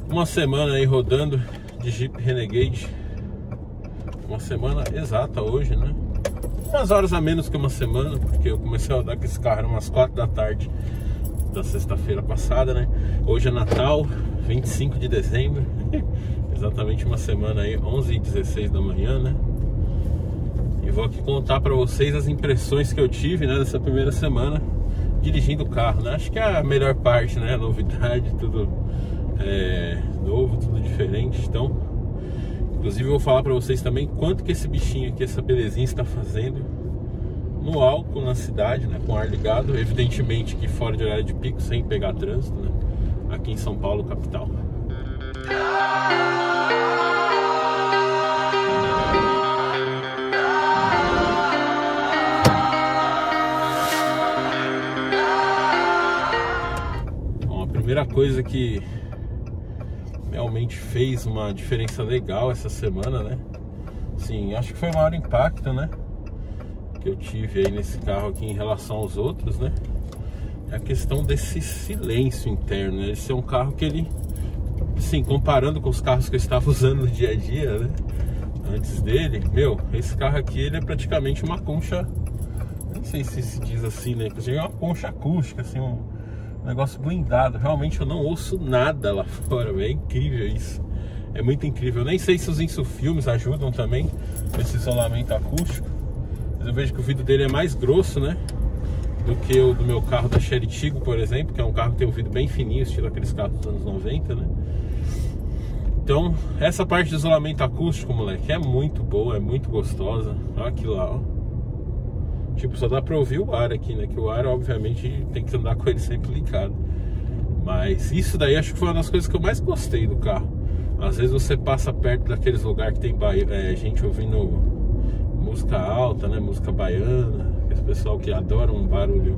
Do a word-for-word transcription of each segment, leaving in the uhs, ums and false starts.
Uma semana aí rodando de Jeep Renegade. Uma semana exata hoje, né? Umas horas a menos que uma semana, porque eu comecei a rodar com esse carro umas quatro da tarde da sexta-feira passada, né? Hoje é Natal, vinte e cinco de dezembro. Exatamente uma semana aí, onze e dezesseis da manhã, né? E vou aqui contar pra vocês as impressões que eu tive, né, dessa primeira semana dirigindo o carro, né? Acho que é a melhor parte, né? Novidade, tudo é, novo, tudo diferente. Então, inclusive eu vou falar pra vocês também quanto que esse bichinho aqui, essa belezinha está fazendo no álcool na cidade, né? Com ar ligado, evidentemente que fora de horário de pico, sem pegar trânsito, né? Aqui em São Paulo, capital. Primeira coisa que realmente fez uma diferença legal essa semana, né? Sim, acho que foi o maior impacto, né, que eu tive aí nesse carro aqui em relação aos outros, né? É a questão desse silêncio interno, né? Esse é um carro que ele, sim, comparando com os carros que eu estava usando no dia a dia, né, antes dele, meu, esse carro aqui, ele é praticamente uma concha, não sei se se diz assim, né? É uma concha acústica, assim, um negócio blindado. Realmente eu não ouço nada lá fora, véio. É incrível isso. É muito incrível. Eu nem sei se os insufilmes ajudam também nesse isolamento acústico, mas eu vejo que o vidro dele é mais grosso, né, do que o do meu carro da Chery Tiggo, por exemplo, que é um carro que tem um vidro bem fininho, estilo aqueles carros dos anos noventa, né? Então, essa parte de isolamento acústico, moleque, é muito boa, é muito gostosa. Olha aquilo lá, ó. Tipo, só dá pra ouvir o ar aqui, né? Que o ar, obviamente, tem que andar com ele sempre ligado. Mas isso daí acho que foi uma das coisas que eu mais gostei do carro. Às vezes você passa perto daqueles lugares que tem é, gente ouvindo música alta, né? Música baiana. Esse pessoal que adora um barulho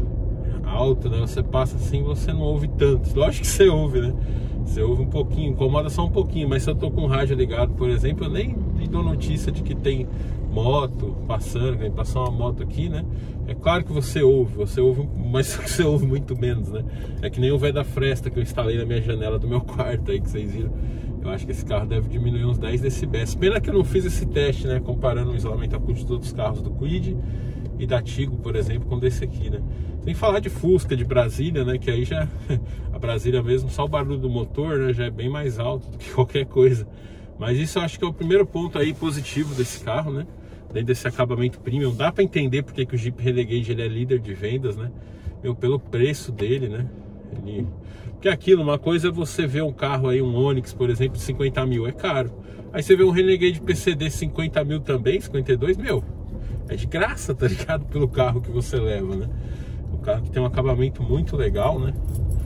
alto, né? Você passa assim, você não ouve tanto. Lógico que você ouve, né? Você ouve um pouquinho, incomoda só um pouquinho. Mas se eu tô com o rádio ligado, por exemplo, eu nem dou notícia de que tem moto passando, que passar uma moto aqui, né? É claro que você ouve, você ouve, mas você ouve muito menos, né? É que nem o velho da fresta que eu instalei na minha janela do meu quarto aí, que vocês viram. Eu acho que esse carro deve diminuir uns dez decibéis. Pena que eu não fiz esse teste, né? Comparando o isolamento acústico dos outros carros do Kwid e da Tiggo, por exemplo, com desse aqui, né? Sem falar de Fusca, de Brasília, né? Que aí já, a Brasília mesmo, só o barulho do motor, né? Já é bem mais alto do que qualquer coisa. Mas isso eu acho que é o primeiro ponto aí positivo desse carro, né? Dentro desse acabamento premium, dá pra entender porque que o Jeep Renegade ele é líder de vendas, né? Meu, pelo preço dele, né? Ele... Porque aquilo, uma coisa é você ver um carro aí, um Onix, por exemplo, de cinquenta mil, é caro. Aí você vê um Renegade P C D cinquenta mil também, cinquenta e dois, meu, é de graça, tá ligado? Pelo carro que você leva, né? Um carro que tem um acabamento muito legal, né?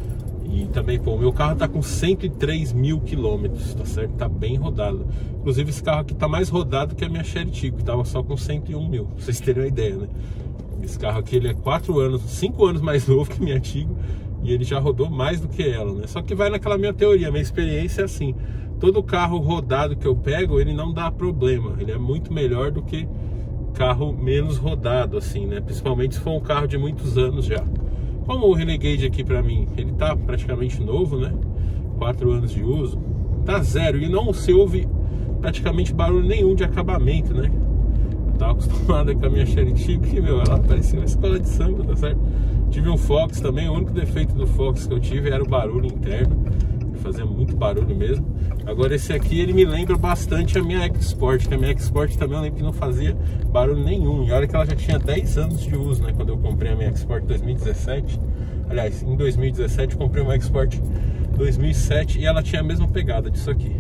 E também, pô, o meu carro tá com cento e três mil quilômetros, tá certo? Tá bem rodado. Inclusive esse carro aqui tá mais rodado que a minha Chery Tiggo, que tava só com cento e um mil, pra vocês terem uma ideia, né? Esse carro aqui, ele é quatro anos, cinco anos mais novo que a minha Tiggo, e ele já rodou mais do que ela, né? Só que vai naquela minha teoria, minha experiência é assim, todo carro rodado que eu pego, ele não dá problema, ele é muito melhor do que carro menos rodado, assim, né? Principalmente se for um carro de muitos anos já. Como o Renegade aqui pra mim, ele tá praticamente novo, né? quatro anos de uso, tá zero, e não se ouve praticamente barulho nenhum de acabamento, né? Eu tava acostumado com a minha Chery Tiggo, que, meu, ela parecia uma escola de samba, tá certo? Tive um Fox também, o único defeito do Fox que eu tive era o barulho interno, fazia muito barulho mesmo. Agora esse aqui, ele me lembra bastante a minha EcoSport, que a minha EcoSport também eu lembro que não fazia barulho nenhum. E olha que ela já tinha dez anos de uso, né? Quando eu comprei a minha EcoSport em dois mil e dezessete. Aliás, em dois mil e dezessete eu comprei uma EcoSport dois mil e sete e ela tinha a mesma pegada disso aqui.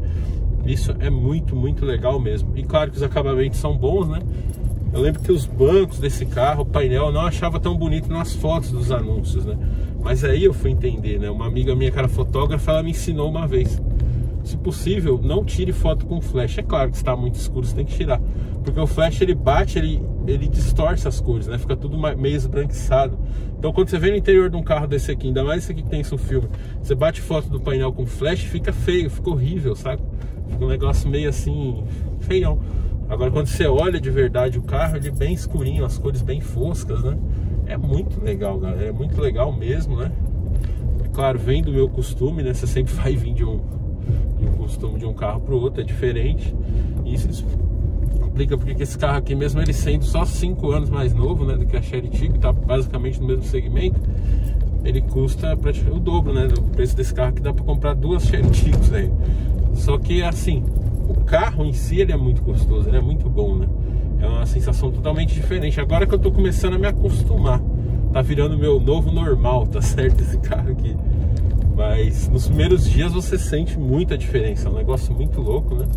Isso é muito, muito legal mesmo. E claro que os acabamentos são bons, né? Eu lembro que os bancos desse carro, o painel, eu não achava tão bonito nas fotos dos anúncios, né? Mas aí eu fui entender, né? Uma amiga minha que era fotógrafa, ela me ensinou uma vez: se possível, não tire foto com flash. É claro que está muito escuro, você tem que tirar, porque o flash, ele bate, ele, ele distorce as cores, né? Fica tudo meio esbranquiçado. Então quando você vê no interior de um carro desse aqui, ainda mais esse aqui que tem isso filme, você bate foto do painel com flash, fica feio, fica horrível, sabe? Fica um negócio meio assim, feião. Agora quando você olha de verdade o carro, ele é bem escurinho, as cores bem foscas, né? É muito legal, galera, é muito legal mesmo, né? claro, vem do meu costume, né? Você sempre vai vir de um, de um costume de um carro para o outro, é diferente. Isso explica porque esse carro aqui, mesmo ele sendo só cinco anos mais novo, né, do que a Chery Tiggo, tá basicamente no mesmo segmento, ele custa praticamente o dobro, né, do preço desse carro, que dá para comprar duas Chery Tiggos aí. Só que assim, o carro em si ele é muito gostoso, ele é muito bom, né? É uma sensação totalmente diferente. Agora que eu tô começando a me acostumar, tá virando meu novo normal, tá certo, esse carro aqui. Mas nos primeiros dias você sente muita diferença, é um negócio muito louco, né?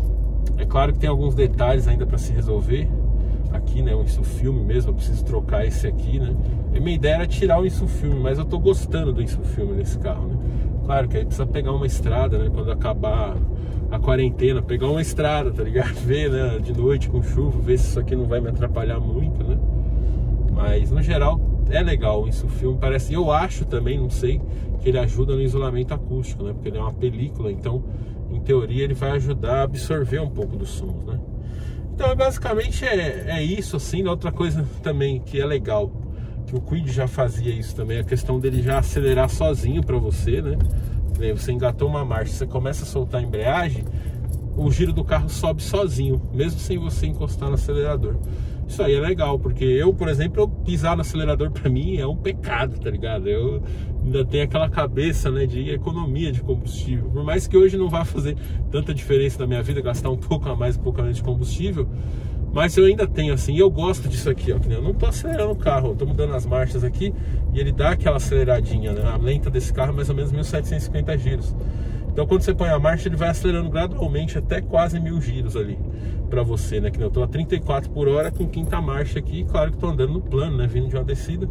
É claro que tem alguns detalhes ainda para se resolver. Aqui, né, o insufilme mesmo, eu preciso trocar esse aqui, né? E minha ideia era tirar o insufilme, mas eu tô gostando do insufilme nesse carro, né? Claro que aí precisa pegar uma estrada, né? Quando acabar a quarentena, pegar uma estrada, tá ligado? Ver, né, de noite com chuva, ver se isso aqui não vai me atrapalhar muito, né? Mas no geral é legal o insufilme, parece, eu acho também, não sei, que ele ajuda no isolamento acústico, né? Porque ele é uma película, então em teoria ele vai ajudar a absorver um pouco dos sons, né? Então basicamente é, é isso, assim. Outra coisa também que é legal, que o Kwid já fazia isso também, a questão dele já acelerar sozinho para você, né? Você engatou uma marcha, você começa a soltar a embreagem, o giro do carro sobe sozinho, mesmo sem você encostar no acelerador. Isso aí é legal, porque eu, por exemplo, eu pisar no acelerador pra mim é um pecado, tá ligado? Eu ainda tenho aquela cabeça, né, de economia de combustível. Por mais que hoje não vá fazer tanta diferença na minha vida, gastar um pouco a mais, um pouco a menos de combustível, mas eu ainda tenho assim, eu gosto disso aqui, ó, que eu não tô acelerando o carro, eu tô mudando as marchas aqui e ele dá aquela aceleradinha, né? A lenta desse carro é mais ou menos mil setecentos e cinquenta giros. Então quando você põe a marcha, ele vai acelerando gradualmente até quase mil giros ali pra você, né? Que eu tô a trinta e quatro por hora com quinta marcha aqui, claro que tô andando no plano, né? Vindo de uma descida.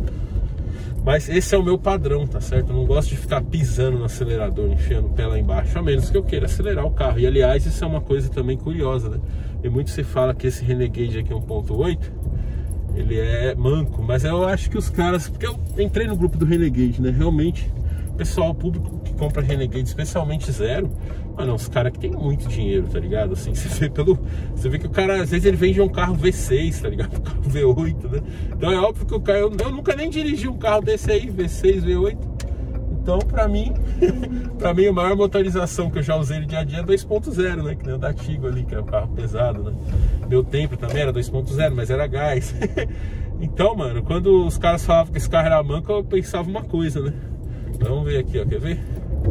Mas esse é o meu padrão, tá certo? Eu não gosto de ficar pisando no acelerador, enfiando o pé lá embaixo, a menos que eu queira acelerar o carro. E aliás, isso é uma coisa também curiosa, né? E muito se fala que esse Renegade aqui um ponto oito, ele é manco, mas eu acho que os caras, porque eu entrei no grupo do Renegade, né? Realmente, o pessoal, o público que compra Renegade, especialmente zero, mano, os caras que tem muito dinheiro, tá ligado? Assim, você vê pelo. Você vê que o cara, às vezes, ele vende um carro V seis, tá ligado? Um carro V oito, né? Então é óbvio que o cara. Eu, eu nunca nem dirigi um carro desse aí, V seis, V oito. Então, pra mim, pra mim, a maior motorização que eu já usei no dia a dia é dois ponto zero, né? Que nem o da Tiggo ali, que é um carro pesado, né? Meu tempo também era dois ponto zero, mas era gás. Então, mano, quando os caras falavam que esse carro era manco, eu pensava uma coisa, né? Vamos ver aqui, ó, quer ver?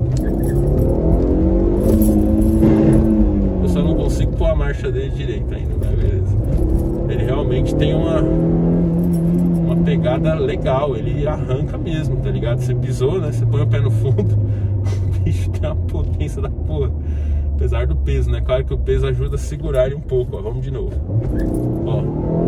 Eu só não consigo pôr a marcha dele direito ainda, né? Beleza. Ele realmente tem uma uma pegada legal, ele arranca mesmo, tá ligado? Você pisou, né? Você põe o pé no fundo, o bicho tem uma potência da porra. Apesar do peso, né? Claro que o peso ajuda a segurar ele um pouco, ó. Vamos de novo. Ó.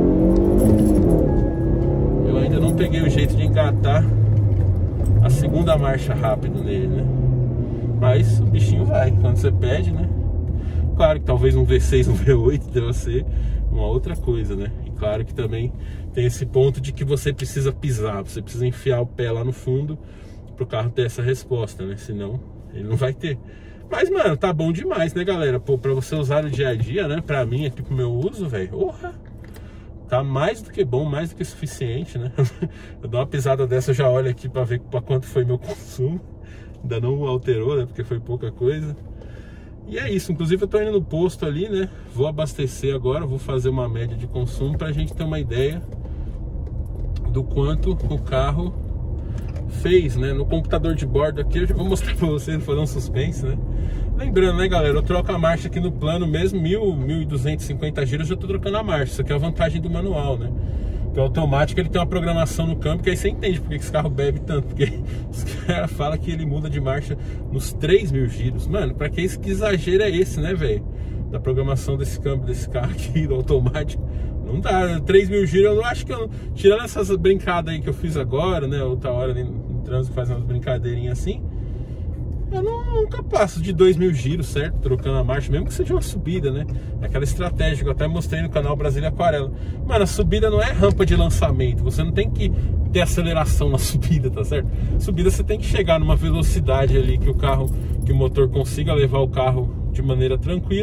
Eu ainda não peguei o jeito de engatar a segunda marcha rápido nele, né? Mas o bichinho vai, quando você pede, né? Claro que talvez um V seis, um V oito deva ser uma outra coisa, né? E claro que também tem esse ponto de que você precisa pisar, você precisa enfiar o pé lá no fundo pro carro ter essa resposta, né? Senão ele não vai ter. Mas, mano, tá bom demais, né, galera? Pô, pra você usar no dia a dia, né? Pra mim, aqui pro meu uso, velho, porra, tá mais do que bom, mais do que suficiente, né? Eu dou uma pisada dessa, eu já olho aqui pra ver pra quanto foi meu consumo. Ainda não alterou, né? Porque foi pouca coisa. E é isso, inclusive eu tô indo no posto ali, né? Vou abastecer agora, vou fazer uma média de consumo pra gente ter uma ideia do quanto o carro fez, né? No computador de bordo aqui, eu já vou mostrar pra vocês, fazer um suspense, né? Lembrando, né, galera, eu troco a marcha aqui no plano, mesmo mil, mil duzentos e cinquenta giros, eu já tô trocando a marcha. Isso aqui é a vantagem do manual, né? Porque o automático, ele tem uma programação no câmbio, que aí você entende porque esse carro bebe tanto. Porque os caras falam que ele muda de marcha nos três mil giros. Mano, pra que isso, que exagero é esse, né, velho? Da programação desse câmbio, desse carro aqui, do automático. Não dá, três mil giros, eu não acho que eu... Tirando essas brincadas aí que eu fiz agora, né? Outra hora ali no trânsito, fazendo umas brincadeirinhas assim. Eu não, nunca passo de dois mil giros, certo? Trocando a marcha, mesmo que seja uma subida, né? Aquela estratégia que eu até mostrei no canal Brasília Aquarela. Mano, a subida não é rampa de lançamento. Você não tem que ter aceleração na subida, tá certo? Subida você tem que chegar numa velocidade ali que o carro, que o motor consiga levar o carro de maneira tranquila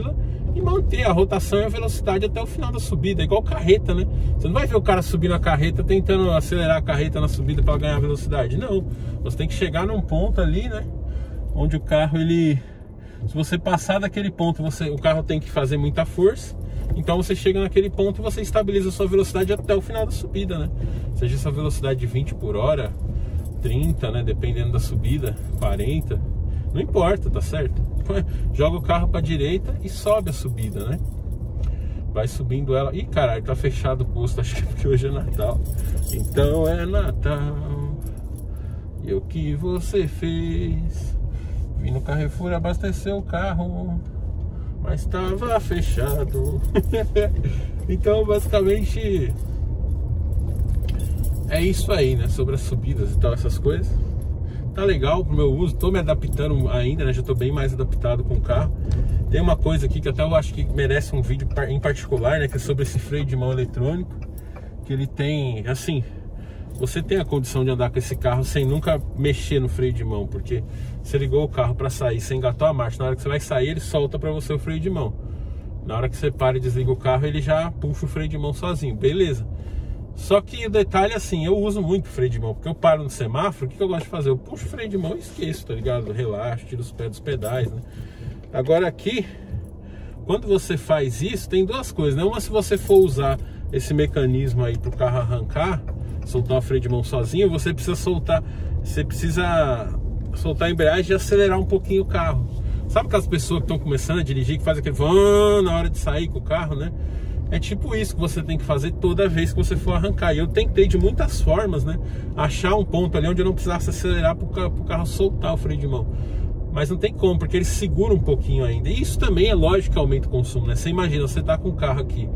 e manter a rotação e a velocidade até o final da subida, igual carreta, né? Você não vai ver o cara subir na carreta tentando acelerar a carreta na subida para ganhar velocidade, não. Você tem que chegar num ponto ali, né, onde o carro, ele, se você passar daquele ponto, você, o carro tem que fazer muita força. Então você chega naquele ponto e você estabiliza a sua velocidade até o final da subida, né? Seja essa velocidade de vinte por hora, trinta, né, dependendo da subida, quarenta, não importa, tá certo? Joga o carro para direita e sobe a subida, né? Vai subindo ela. Ih, caralho, tá fechado o posto, acho que porque hoje é Natal. Então é Natal. E o que você fez? Vim no Carrefour abastecer o carro, mas estava fechado. Então basicamente é isso aí, né? Sobre as subidas e tal, essas coisas. Tá legal pro meu uso, tô me adaptando ainda, né? Já tô bem mais adaptado com o carro. Tem uma coisa aqui que até eu acho que merece um vídeo em particular, né? Que é sobre esse freio de mão eletrônico. Que ele tem, assim, você tem a condição de andar com esse carro sem nunca mexer no freio de mão, porque você ligou o carro para sair, você engatou a marcha, na hora que você vai sair ele solta para você o freio de mão. Na hora que você para e desliga o carro, ele já puxa o freio de mão sozinho, beleza. Só que o detalhe é assim, eu uso muito freio de mão, porque eu paro no semáforo, o que eu gosto de fazer? Eu puxo o freio de mão e esqueço, tá ligado? Relaxo, tiro os pés dos pedais, né? Agora aqui, quando você faz isso, tem duas coisas, né? Uma, se você for usar esse mecanismo aí pro carro arrancar, soltar o freio de mão sozinho, você precisa soltar, você precisa soltar a embreagem e acelerar um pouquinho o carro. Sabe aquelas pessoas que estão começando a dirigir, que fazem aquele vão na hora de sair com o carro, né? É tipo isso que você tem que fazer toda vez que você for arrancar. E eu tentei de muitas formas, né, achar um ponto ali onde eu não precisasse acelerar para o carro, pro carro soltar o freio de mão. Mas não tem como, porque ele segura um pouquinho ainda. E isso também é lógico que aumenta o consumo, né? Você imagina, você tá com um carro aqui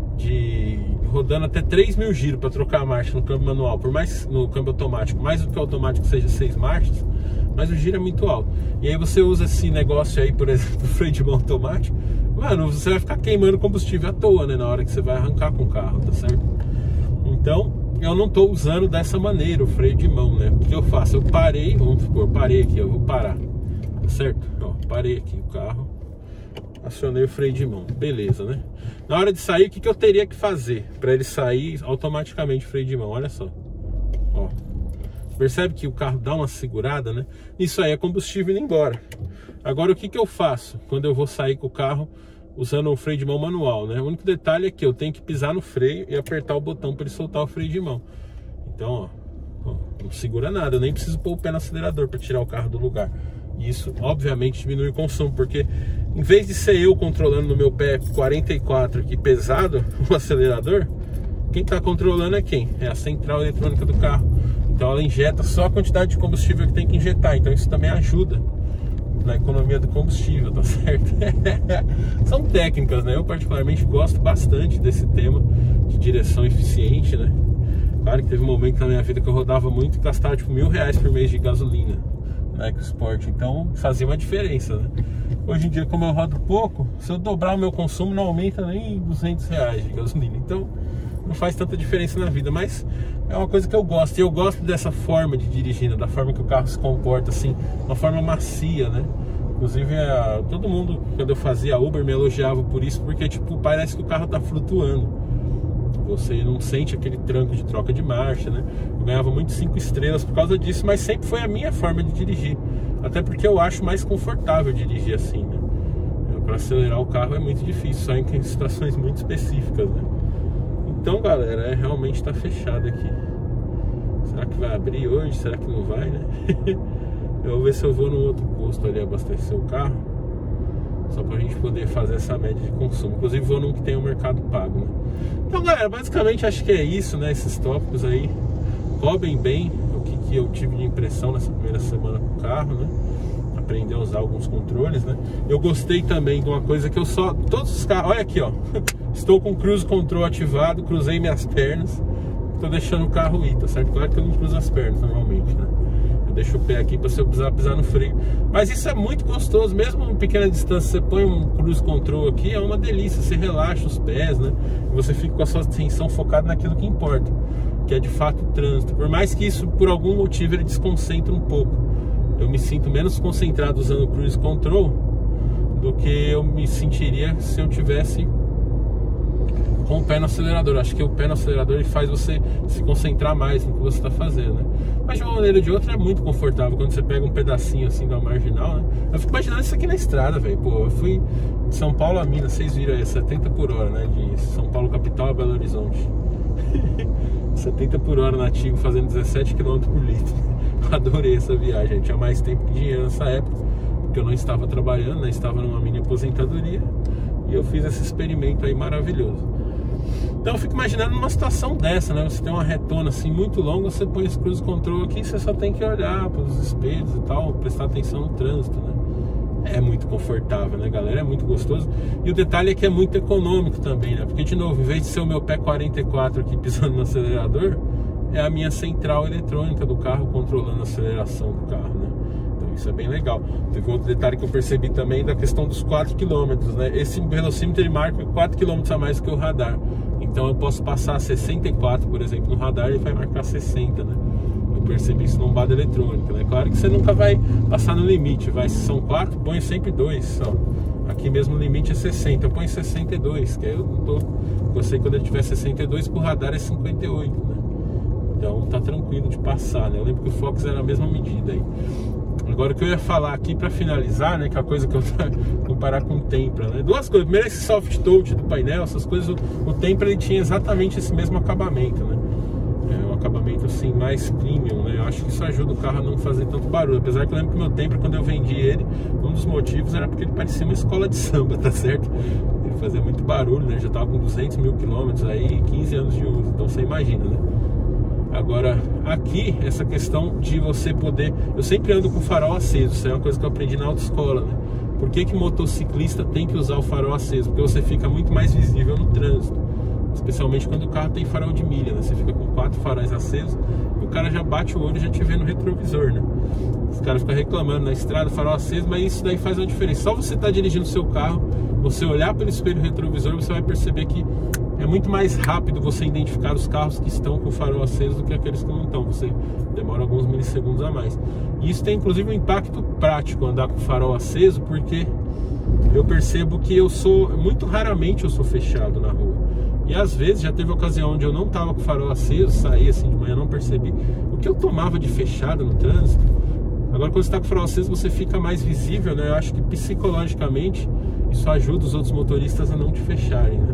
de rodando até três mil giros para trocar a marcha no câmbio manual, por mais no câmbio automático, mais do que o automático seja seis marchas, mas o giro é muito alto. E aí você usa esse negócio aí, por exemplo, freio de mão automático, mano, você vai ficar queimando combustível à toa, né, na hora que você vai arrancar com o carro, tá certo? Então, eu não tô usando dessa maneira o freio de mão, né? O que eu faço? Eu parei, vamos supor, parei aqui, eu vou parar, tá certo? Ó, parei aqui o carro, acionei o freio de mão, beleza, né? Na hora de sair, o que, que eu teria que fazer para ele sair automaticamente o freio de mão? Olha só, ó, percebe que o carro dá uma segurada, né? Isso aí é combustível indo embora. Agora, o que, que eu faço quando eu vou sair com o carro usando o freio de mão manual, né? O único detalhe é que eu tenho que pisar no freio e apertar o botão para ele soltar o freio de mão. Então, ó, ó, não segura nada, eu nem preciso pôr o pé no acelerador para tirar o carro do lugar. E isso, obviamente, diminui o consumo, porque em vez de ser eu controlando no meu pé quarenta e quatro aqui pesado o acelerador, quem está controlando é quem? É a central eletrônica do carro. Então ela injeta só a quantidade de combustível que tem que injetar. Então isso também ajuda na economia do combustível, tá certo? São técnicas, né? Eu particularmente gosto bastante desse tema de direção eficiente, né? Claro que teve um momento na minha vida que eu rodava muito e gastava tipo mil reais por mês de gasolina na EcoSport, então fazia uma diferença, né? Hoje em dia, como eu rodo pouco, se eu dobrar o meu consumo não aumenta nem duzentos reais de gasolina, então não faz tanta diferença na vida, mas é uma coisa que eu gosto, e eu gosto dessa forma de dirigir, né? Da forma que o carro se comporta, assim, uma forma macia, né? Inclusive, a, todo mundo, quando eu fazia Uber, me elogiava por isso, porque, tipo, parece que o carro tá flutuando. Você não sente aquele tranco de troca de marcha, né? Eu ganhava muito cinco estrelas por causa disso, mas sempre foi a minha forma de dirigir. Até porque eu acho mais confortável dirigir assim, né? Para acelerar o carro é muito difícil, só em situações muito específicas, né? Então, galera, é, realmente tá fechado aqui. Será que vai abrir hoje? Será que não vai, né? Eu vou ver se eu vou no outro posto ali abastecer o carro, só pra gente poder fazer essa média de consumo. Inclusive vou num que tem o Mercado Pago, né? Então, galera, basicamente acho que é isso, né? Esses tópicos aí cobrem bem o que, que eu tive de impressão nessa primeira semana com o carro, né? Aprender a usar alguns controles, né? Eu gostei também de uma coisa que eu só... Todos os carros... Olha aqui, ó. Estou com o Cruise Control ativado, cruzei minhas pernas. Tô deixando o carro ir, tá certo? Claro que eu não cruzo as pernas normalmente, né? Eu deixo o pé aqui para se eu precisar pisar no freio. Mas isso é muito gostoso, mesmo em pequena distância, você põe um Cruise Control aqui, é uma delícia, você relaxa os pés, né? E você fica com a sua atenção focada naquilo que importa, que é de fato o trânsito. Por mais que isso, por algum motivo, ele desconcentre um pouco. Eu me sinto menos concentrado usando o Cruise Control do que eu me sentiria se eu tivesse com o pé no acelerador. Acho que o pé no acelerador ele faz você se concentrar mais no que você está fazendo, né? Mas de uma maneira ou de outra é muito confortável quando você pega um pedacinho assim da marginal, né? Eu fico imaginando isso aqui na estrada, velho. Pô, eu fui de São Paulo a Minas, vocês viram aí, setenta por hora, né? De São Paulo capital a Belo Horizonte. setenta por hora nativo, fazendo dezessete quilômetros por litro. Adorei essa viagem. Eu tinha mais tempo que dinheiro nessa época, porque eu não estava trabalhando, né? Estava numa mini aposentadoria. E eu fiz esse experimento aí maravilhoso. Então eu fico imaginando numa situação dessa, né? Você tem uma retona assim muito longa, você põe esse cruise control aqui, você só tem que olhar para os espelhos e tal, prestar atenção no trânsito, né? É muito confortável, né, galera? É muito gostoso. E o detalhe é que é muito econômico também, né? Porque, de novo, em vez de ser o meu pé quarenta e quatro aqui pisando no acelerador, é a minha central eletrônica do carro controlando a aceleração do carro, né? Então isso é bem legal. Teve outro detalhe que eu percebi também da questão dos quatro quilômetros, né? Esse velocímetro ele marca quatro quilômetros a mais que o radar. Então eu posso passar sessenta e quatro, por exemplo, no radar, ele vai marcar sessenta, né? Eu percebi isso num bada eletrônica, né? Claro que você nunca vai passar no limite, vai, se são quatro, põe sempre dois só. Aqui mesmo o limite é sessenta, eu ponho sessenta e dois, que aí eu não tô... Eu sei que quando ele tiver sessenta e dois, pro radar é cinquenta e oito, né? Então tá tranquilo de passar, né? Eu lembro que o Fox era a mesma medida aí. Agora o que eu ia falar aqui pra finalizar, né? Que é a coisa que eu comparar com o Tempra, né? Duas coisas. Primeiro, esse soft touch do painel, essas coisas. O, o Tempra ele tinha exatamente esse mesmo acabamento, né? É um acabamento assim mais premium, né? Eu acho que isso ajuda o carro a não fazer tanto barulho. Apesar que eu lembro que o meu Tempra, quando eu vendi ele, um dos motivos era porque ele parecia uma escola de samba, tá certo? Ele fazia muito barulho, né? Já tava com duzentos mil quilômetros aí, quinze anos de uso. Então você imagina, né? Agora, aqui, essa questão de você poder... Eu sempre ando com o farol aceso, isso é uma coisa que eu aprendi na autoescola, né? Por que que motociclista tem que usar o farol aceso? Porque você fica muito mais visível no trânsito, especialmente quando o carro tem farol de milha, né? Você fica com quatro faróis acesos e o cara já bate o olho e já te vê no retrovisor, né? Os caras ficam reclamando na estrada, farol aceso, mas isso daí faz uma diferença. Só você tá dirigindo o seu carro, você olhar pelo espelho retrovisor, você vai perceber que é muito mais rápido você identificar os carros que estão com o farol aceso do que aqueles que não estão. Você demora alguns milissegundos a mais. E isso tem inclusive um impacto prático, andar com o farol aceso, porque eu percebo que eu sou, muito raramente eu sou fechado na rua. E às vezes já teve ocasião onde eu não estava com o farol aceso, saí assim de manhã, não percebi o que eu tomava de fechada no trânsito. Agora quando você está com o farol aceso, você fica mais visível, né? Eu acho que psicologicamente isso ajuda os outros motoristas a não te fecharem, né?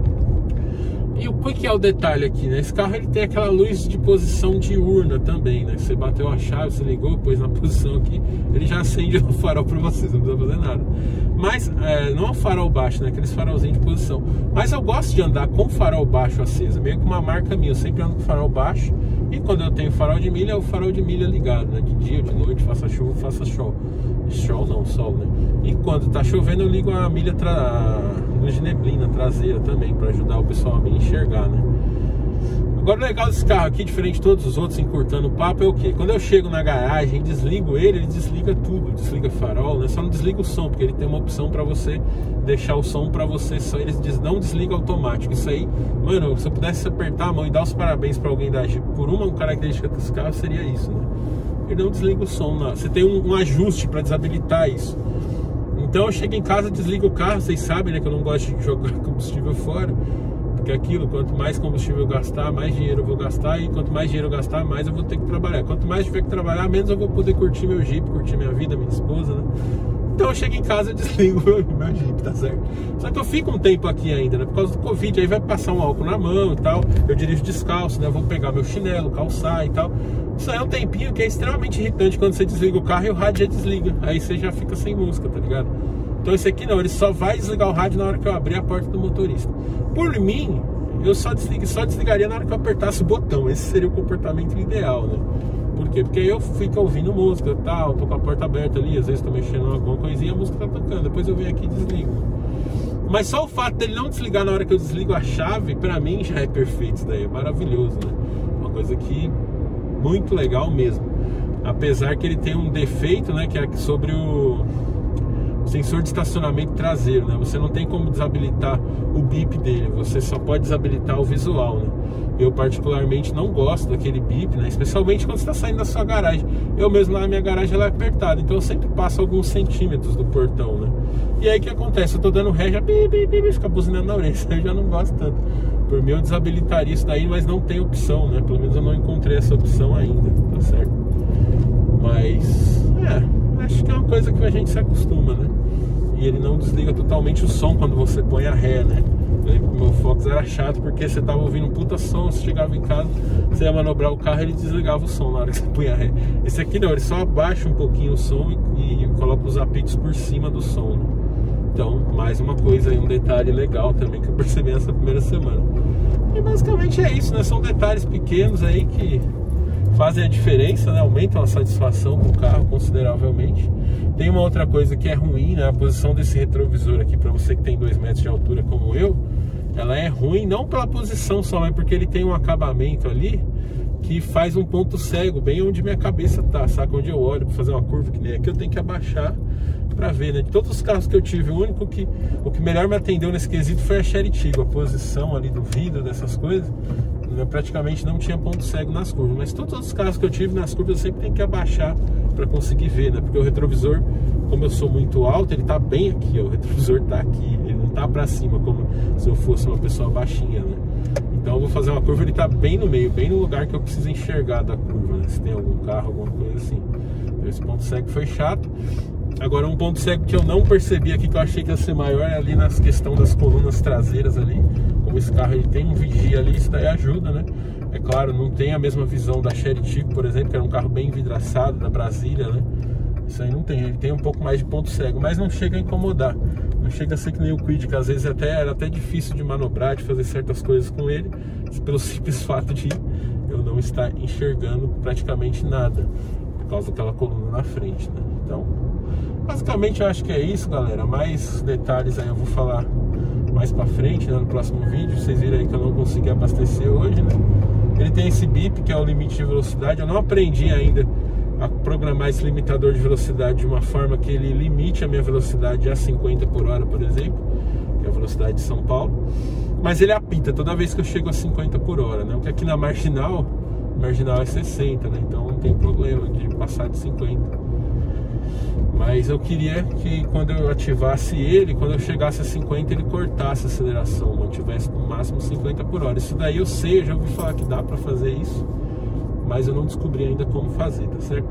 E o que é o detalhe aqui, né? Esse carro ele tem aquela luz de posição diurna também, né? Você bateu a chave, você ligou, pôs na posição aqui, ele já acende o farol para você, você não precisa fazer nada. Mas, é, não é um farol baixo, né? Aqueles farolzinhos de posição. Mas eu gosto de andar com farol baixo aceso, meio que uma marca minha. Eu sempre ando com farol baixo. E quando eu tenho farol de milha, é o farol de milha ligado, né? De dia, de noite, faça chuva, faça sol. Sol não, sol, né? E quando tá chovendo, eu ligo a milha tra... luz de neblina traseira também, para ajudar o pessoal a me enxergar, né? Agora o legal desse carro aqui, diferente de todos os outros, encurtando o papo, é o que? Quando eu chego na garagem e desligo ele, ele desliga tudo, desliga farol, né? Só não desliga o som, porque ele tem uma opção para você deixar o som para você, só ele não desliga automático. Isso aí, mano, se eu pudesse apertar a mão e dar os parabéns para alguém da Jeep por uma característica desse carro, seria isso, né? Ele não desliga o som, não. Você tem um, um ajuste para desabilitar isso. Então eu chego em casa, desligo o carro, vocês sabem, né, que eu não gosto de jogar combustível fora. Porque aquilo, quanto mais combustível eu gastar, mais dinheiro eu vou gastar. E quanto mais dinheiro eu gastar, mais eu vou ter que trabalhar. Quanto mais eu tiver que trabalhar, menos eu vou poder curtir meu Jeep, curtir minha vida, minha esposa, né? Então eu chego em casa e desligo meu, meu Jeep, tá certo? Só que eu fico um tempo aqui ainda, né? Por causa do Covid, aí vai passar um álcool na mão e tal. Eu dirijo descalço, né? Eu vou pegar meu chinelo, calçar e tal. Isso aí é um tempinho que é extremamente irritante quando você desliga o carro e o rádio já desliga. Aí você já fica sem música, tá ligado? Então esse aqui não, ele só vai desligar o rádio na hora que eu abrir a porta do motorista. Por mim, eu só, desligue, só desligaria na hora que eu apertasse o botão. Esse seria o comportamento ideal, né? Por quê? Porque aí eu fico ouvindo música e tal, tô com a porta aberta ali, às vezes tô mexendo em alguma coisinha, a música tá tocando, depois eu venho aqui e desligo. Mas só o fato dele não desligar na hora que eu desligo a chave, pra mim já é perfeito, isso daí é maravilhoso, né? Uma coisa que muito legal mesmo. Apesar que ele tem um defeito, né, que é sobre o... sensor de estacionamento traseiro, né? Você não tem como desabilitar o bip dele, você só pode desabilitar o visual, né? Eu particularmente não gosto daquele bip, né? Especialmente quando você está saindo da sua garagem. Eu mesmo lá na minha garagem ela é apertada, então eu sempre passo alguns centímetros do portão, né? E aí o que acontece? Eu tô dando ré, já bip, bip, bip, fica buzinando na orelha. Eu já não gosto tanto. Por mim eu desabilitaria isso daí, mas não tem opção, né? Pelo menos eu não encontrei essa opção ainda, tá certo? Mas, é, acho que é uma coisa que a gente se acostuma, né? E ele não desliga totalmente o som quando você põe a ré, né? Eu lembro que o meu Fox era chato porque você tava ouvindo um puta som, você chegava em casa, você ia manobrar o carro e ele desligava o som na hora que você punha a ré. Esse aqui não, ele só abaixa um pouquinho o som e, e coloca os apitos por cima do som, né? Então, mais uma coisa aí, um detalhe legal também que eu percebi nessa primeira semana. E basicamente é isso, né? São detalhes pequenos aí que fazem a diferença, né? Aumentam a satisfação do carro consideravelmente. Tem uma outra coisa que é ruim, né? A posição desse retrovisor aqui, para você que tem dois metros de altura como eu, ela é ruim não pela posição só, mas porque ele tem um acabamento ali que faz um ponto cego bem onde minha cabeça tá, sabe? Onde eu olho para fazer uma curva que nem aqui, eu tenho que abaixar para ver, né? De todos os carros que eu tive, o único que o que melhor me atendeu nesse quesito foi a Chery Tiggo. A posição ali do vidro, dessas coisas, eu praticamente não tinha ponto cego nas curvas, mas todos os carros que eu tive nas curvas eu sempre tenho que abaixar para conseguir ver, né? Porque o retrovisor, como eu sou muito alto, ele tá bem aqui, ó. O retrovisor tá aqui, ele não tá para cima como se eu fosse uma pessoa baixinha, né? Então eu vou fazer uma curva, ele tá bem no meio, bem no lugar que eu preciso enxergar da curva, né? Se tem algum carro, alguma coisa assim. Então esse ponto cego foi chato. Agora um ponto cego que eu não percebi aqui, que eu achei que ia ser maior, é ali na questão das colunas traseiras ali. Como esse carro ele tem um vigia ali, isso daí ajuda, né? É claro, não tem a mesma visão da Chery Tiggo, por exemplo, que era um carro bem vidraçado, da Brasília, né? Isso aí não tem, ele tem um pouco mais de ponto cego, mas não chega a incomodar. Não chega a ser que nem o Kwid, que às vezes até, era até difícil de manobrar, de fazer certas coisas com ele, pelo simples fato de eu não estar enxergando praticamente nada, por causa daquela coluna na frente, né? Então, basicamente eu acho que é isso, galera. Mais detalhes aí eu vou falar mais pra frente, né, no próximo vídeo. Vocês viram aí que eu não consegui abastecer hoje, né? Ele tem esse bip, que é o limite de velocidade. Eu não aprendi ainda a programar esse limitador de velocidade de uma forma que ele limite a minha velocidade a cinquenta por hora, por exemplo, que é a velocidade de São Paulo. Mas ele apita toda vez que eu chego a cinquenta por hora, né? Porque aqui na Marginal, Marginal é sessenta, né? Então não tem problema de passar de cinquenta. Mas eu queria que quando eu ativasse ele, quando eu chegasse a cinquenta, ele cortasse a aceleração, mantivesse no máximo cinquenta por hora. Isso daí eu sei, eu já ouvi falar que dá pra fazer isso, mas eu não descobri ainda como fazer, tá certo?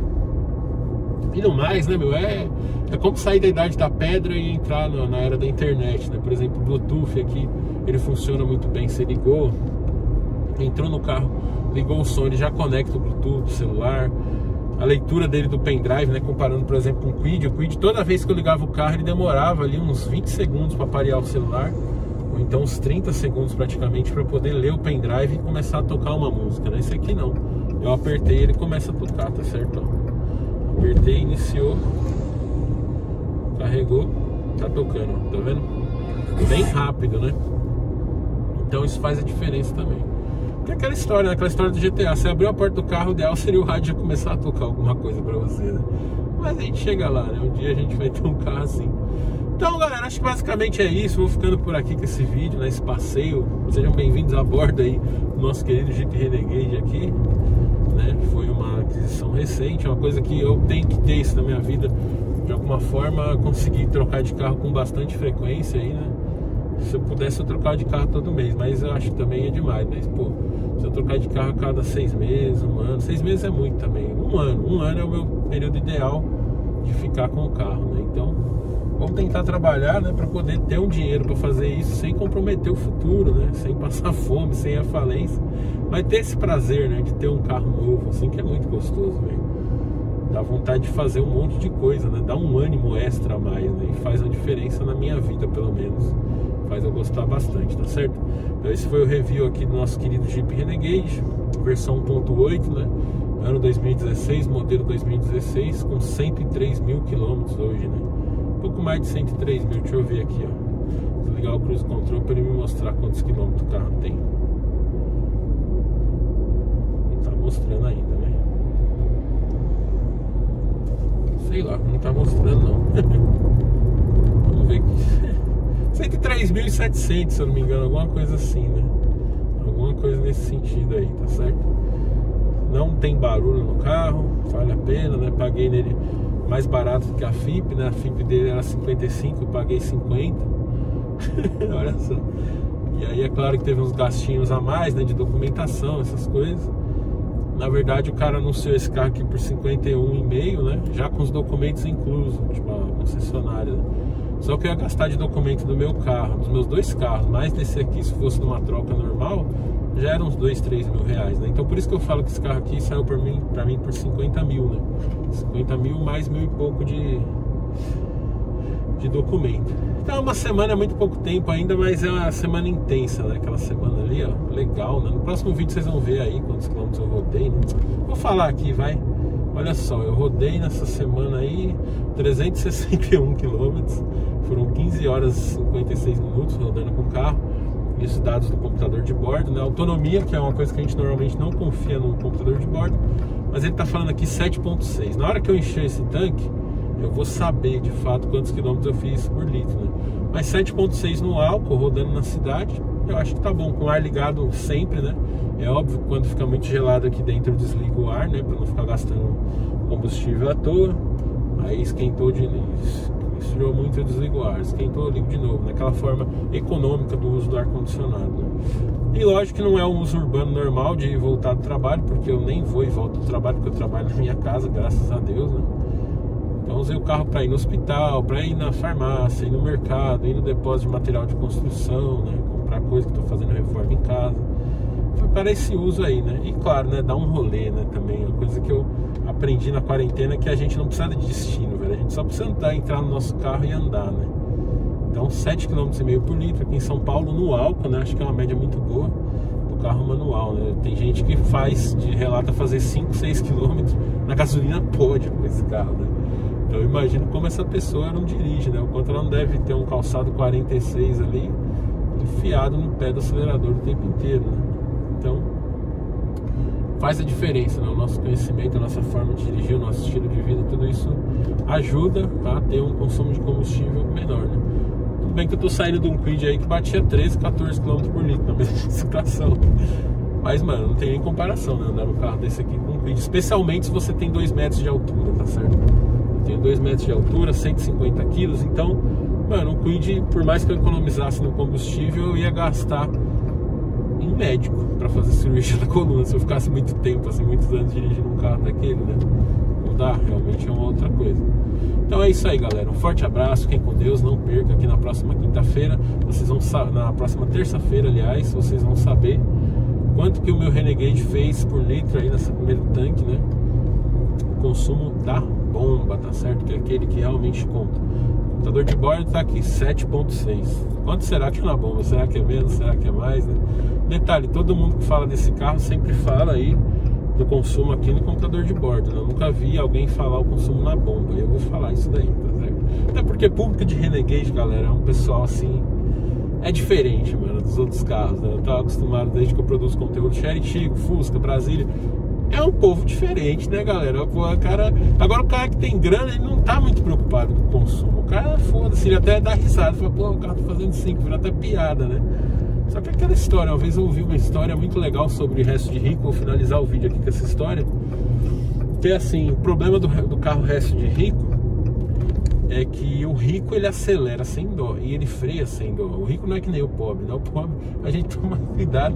E no mais, né, meu, é, é como sair da idade da pedra e entrar na, na era da internet, né? Por exemplo, o Bluetooth aqui, ele funciona muito bem. Você ligou, entrou no carro, ligou o som, ele já conecta o Bluetooth do celular. A leitura dele do pendrive, né, comparando, por exemplo, com o Kwid. O Kwid, toda vez que eu ligava o carro, ele demorava ali uns vinte segundos para parear o celular, ou então uns trinta segundos praticamente, para poder ler o pendrive e começar a tocar uma música, né? Esse aqui não. Eu apertei e ele começa a tocar, tá certo? Ó. Apertei, iniciou, carregou, tá tocando, ó. Tá vendo? Bem rápido, né? Então isso faz a diferença também. Que é aquela história, né? Aquela história do G T A. Você abriu a porta do carro, o ideal seria o rádio já começar a tocar alguma coisa pra você, né? Mas a gente chega lá, né? Um dia a gente vai ter um carro assim. Então, galera, acho que basicamente é isso. Vou ficando por aqui com esse vídeo, né? Esse passeio. Sejam bem-vindos a bordo aí do nosso querido Jeep Renegade aqui, né? Foi uma aquisição recente, uma coisa que eu tenho que ter isso na minha vida. De alguma forma, conseguir trocar de carro com bastante frequência aí, né? Se eu pudesse, eu trocar de carro todo mês, mas eu acho que também é demais, né? Pô, se eu trocar de carro a cada seis meses, um ano, seis meses é muito também. Um ano, um ano é o meu período ideal de ficar com o carro, né? Então, vamos tentar trabalhar, né, para poder ter um dinheiro para fazer isso sem comprometer o futuro, né? Sem passar fome, sem a falência, mas ter esse prazer, né, de ter um carro novo, assim, que é muito gostoso, velho. Dá vontade de fazer um monte de coisa, né? Dá um ânimo extra a mais, né? E faz uma diferença na minha vida, pelo menos. Faz eu gostar bastante, tá certo? Então esse foi o review aqui do nosso querido Jeep Renegade, versão um ponto oito, né? Ano dois mil e dezesseis, modelo dois mil e dezesseis, com cento e três mil quilômetros hoje, né? Um pouco mais de cento e três mil, deixa eu ver aqui, ó. Vou ligar o Cruise Control para ele me mostrar quantos quilômetros o carro tem. Não tá mostrando ainda, né? Sei lá, não tá mostrando não. três mil e setecentos, se eu não me engano, alguma coisa assim, né? Alguma coisa nesse sentido aí, tá certo? Não tem barulho no carro, vale a pena, né? Paguei nele mais barato que a F I P, né? A F I P dele era cinquenta e cinco, eu paguei cinquenta. Olha só. E aí é claro que teve uns gastinhos a mais, né? De documentação, essas coisas. Na verdade o cara anunciou esse carro aqui por cinquenta e um e meio, né? Já com os documentos inclusos, tipo a concessionária, né? Só que eu ia gastar de documento do meu carro, dos meus dois carros, mais desse aqui, se fosse numa troca normal, já eram uns dois, três mil reais, né? Então por isso que eu falo que esse carro aqui saiu pra mim, pra mim por cinquenta mil, né? cinquenta mil mais mil e pouco de, de documento. Então é uma semana, é muito pouco tempo ainda, mas é uma semana intensa, né? Aquela semana ali, ó, legal, né? No próximo vídeo vocês vão ver aí quantos quilômetros eu rodei, né? Vou falar aqui, vai. Olha só, eu rodei nessa semana aí trezentos e sessenta e um quilômetros. Foram quinze horas e cinquenta e seis minutos rodando com o carro. Isso dados do computador de bordo, né? Autonomia, que é uma coisa que a gente normalmente não confia no computador de bordo, mas ele tá falando aqui sete ponto seis. Na hora que eu encher esse tanque, eu vou saber de fato quantos quilômetros eu fiz por litro, né? Mas sete ponto seis no álcool, rodando na cidade, eu acho que tá bom, com o ar ligado sempre, né? É óbvio que quando fica muito gelado aqui dentro eu desligo o ar, né? Pra não ficar gastando combustível à toa. Aí esquentou de esfriou muito, eu desligo o ar. Esquentou, eu ligo de novo, naquela forma econômica do uso do ar-condicionado, né? E lógico que não é um uso urbano normal de voltar do trabalho, porque eu nem vou e volto do trabalho, porque eu trabalho na minha casa, graças a Deus, né? Então usei o carro para ir no hospital, para ir na farmácia, ir no mercado, ir no depósito de material de construção, né? Comprar coisa que estou fazendo reforma em casa. Foi para esse uso aí, né? E claro, né? Dar um rolê, né? Também, uma coisa que eu aprendi na quarentena, que a gente não precisa de destino, velho. A gente só precisa andar, entrar no nosso carro e andar, né? Então sete vírgula cinco quilômetros por litro aqui em São Paulo no álcool, né? Acho que é uma média muito boa do carro manual, né? Tem gente que faz, de relata fazer cinco, seis quilômetros na gasolina pode com esse carro, né? Então eu imagino como essa pessoa não dirige, né? O quanto ela não deve ter um calçado quarenta e seis ali enfiado no pé do acelerador o tempo inteiro, né? Então faz a diferença, né? O nosso conhecimento, a nossa forma de dirigir, o nosso estilo de vida, tudo isso ajuda a ter um consumo de combustível menor, né? Tudo bem que eu tô saindo de um Kwid aí que batia treze, quatorze quilômetros por litro na mesma situação, mas mano, não tem nem comparação, né? Andar no carro desse aqui com um Kwid, especialmente se você tem dois metros de altura, tá certo? Eu tenho dois metros de altura, cento e cinquenta quilos, então, mano, o Kwid, por mais que eu economizasse no combustível, eu ia gastar em médico para fazer cirurgia da coluna se eu ficasse muito tempo, assim, muitos anos dirigindo um carro daquele, né? Não dá, realmente é uma outra coisa. Então é isso aí, galera, um forte abraço, fiquem com Deus, não perca aqui na próxima quinta-feira, vocês vão na próxima terça-feira, aliás, vocês vão saber quanto que o meu Renegade fez por litro aí nesse primeiro tanque, né? O consumo da bomba, tá certo? Que é aquele que realmente conta. O computador de bordo tá aqui, sete ponto seis. Quanto será que é na bomba? Será que é menos? Será que é mais, né? Detalhe, todo mundo que fala desse carro sempre fala aí do consumo aqui no computador de bordo, né? Eu nunca vi alguém falar o consumo na bomba. Eu vou falar isso daí, tá certo? Até porque público de Renegade, galera, é um pessoal assim, é diferente, mano, dos outros carros, né? Eu tava acostumado desde que eu produzo conteúdo Chery, Chico, Fusca, Brasília. É um povo diferente, né, galera? Pô, cara... Agora o cara que tem grana, ele não tá muito preocupado com o consumo. O cara, foda-se, ele até dá risada, fala, pô, o carro tá fazendo cinco, vira até piada, né? Só que aquela história, uma vez eu ouvi uma história muito legal sobre resto de rico, vou finalizar o vídeo aqui com essa história, que é assim, o problema do, do carro resto de rico é que o rico ele acelera sem dó e ele freia sem dó. O rico não é que nem o pobre, né? O pobre a gente toma cuidado,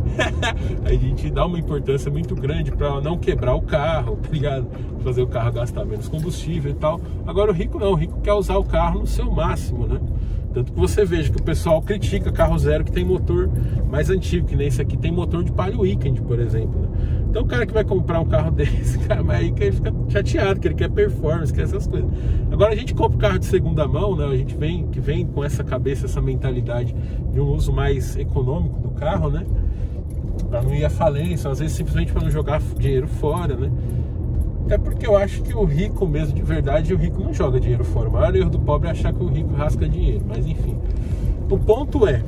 a gente dá uma importância muito grande para não quebrar o carro, tá ligado? Fazer o carro gastar menos combustível e tal. Agora o rico não, o rico quer usar o carro no seu máximo, né? Tanto que você veja que o pessoal critica carro zero que tem motor mais antigo, que nem esse aqui tem motor de Palio Weekend, por exemplo, né? Então o cara que vai comprar um carro desse, cara, mas aí que ele fica chateado, que ele quer performance, quer essas coisas. Agora a gente compra o carro de segunda mão, né? A gente vem, que vem com essa cabeça, essa mentalidade de um uso mais econômico do carro, né? Pra não ir à falência, às vezes simplesmente para não jogar dinheiro fora, né? Até porque eu acho que o rico mesmo, de verdade, o rico não joga dinheiro fora. O maior erro do pobre é achar que o rico rasca dinheiro. Mas enfim, o ponto é,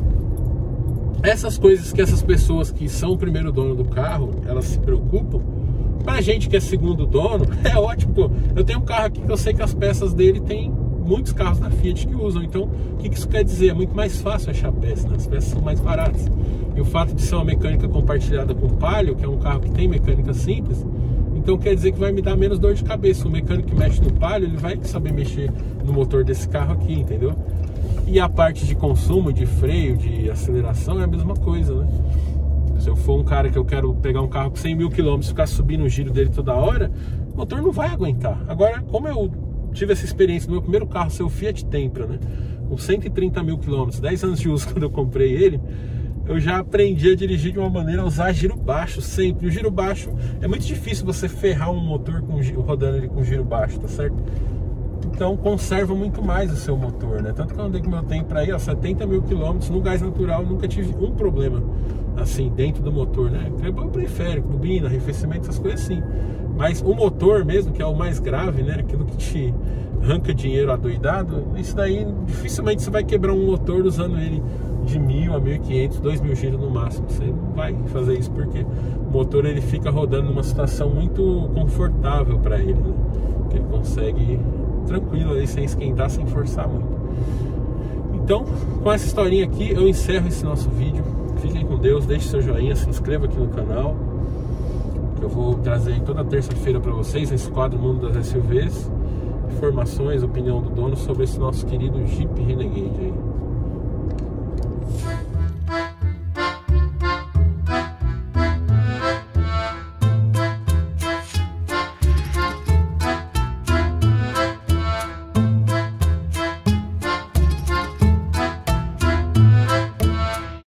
essas coisas que essas pessoas que são o primeiro dono do carro, elas se preocupam, pra gente que é segundo dono, é ótimo, pô. Eu tenho um carro aqui que eu sei que as peças dele tem muitos carros da Fiat que usam. Então, o que isso quer dizer? É muito mais fácil achar peças, né? As peças são mais baratas. E o fato de ser uma mecânica compartilhada com o Palio, que é um carro que tem mecânica simples, então quer dizer que vai me dar menos dor de cabeça. O mecânico que mexe no Palio, ele vai saber mexer no motor desse carro aqui, entendeu? E a parte de consumo, de freio, de aceleração é a mesma coisa, né? Se eu for um cara que eu quero pegar um carro com cem mil quilômetros e ficar subindo o giro dele toda hora, o motor não vai aguentar. Agora, como eu tive essa experiência no meu primeiro carro, seu Fiat Tempra, né? Com cento e trinta mil quilômetros, dez anos de uso quando eu comprei ele, eu já aprendi a dirigir de uma maneira a usar giro baixo sempre. E o giro baixo, é muito difícil você ferrar um motor com, rodando ele com giro baixo, tá certo? Então conserva muito mais o seu motor, né? Tanto que eu andei com o meu Tempra aí, ó, setenta mil quilômetros no gás natural, nunca tive um problema assim dentro do motor, né? Quebrou o periférico, bobina, arrefecimento, essas coisas assim. Mas o motor mesmo, que é o mais grave, né? Aquilo que te arranca dinheiro adoidado, isso daí dificilmente você vai quebrar um motor usando ele de mil a mil e quinhentos, dois mil giros no máximo. Você não vai fazer isso porque o motor ele fica rodando numa situação muito confortável para ele, né? Que ele consegue tranquilo ali, sem esquentar, sem forçar muito. Então, com essa historinha aqui, eu encerro esse nosso vídeo. Fiquem com Deus, deixe seu joinha, se inscreva aqui no canal, que eu vou trazer toda terça-feira para vocês esse quadro Mundo das S U Vs, informações, opinião do dono sobre esse nosso querido Jeep Renegade aí.